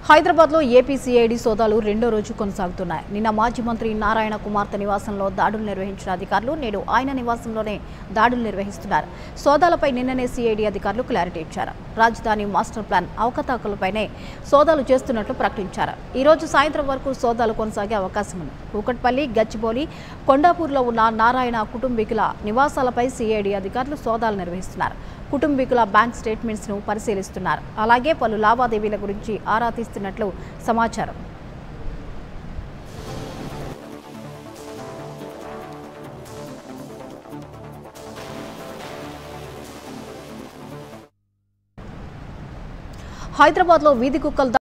హైదరాబాద్లో ఏపీసీఐడీ సోదాలు రెండో రోజు కొనసాగుతున్నాయి. నిన్న మాజీ మంత్రి నారాయణ కుమార్తె నివాసంలో దాడులు నిర్వహించిన అధికారులు నేడు ఆయన నివాసంలోనే దాడులు నిర్వహిస్తున్నారు. సోదాలపై నిన్ననే సీఐడీ అధికారులు క్లారిటీ ఇచ్చారు. రాజధాని మాస్టర్ ప్లాన్ అవకతవకలపైనే సోదాలు చేస్తున్నట్లు ప్రకటించారు. ఈ రోజు సాయంత్రం వరకు సోదాలు కొనసాగే అవకాశం ఉంది. కూకట్పల్లి, గచ్చిబౌలి, కొండాపూర్లో ఉన్న నారాయణ కుటుంబీకుల నివాసాలపై సీఐడీ అధికారులు సోదాలు నిర్వహిస్తున్నారు. కుటుంబీకుల బ్యాంక్ స్టేట్మెంట్స్ ను పరిశీలిస్తున్నారు. అలాగే పలు లావాదేవీల గురించి ఆరా తీస్తున్నట్లు సమాచారం. హైదరాబాద్లో వీధి కుక్కలు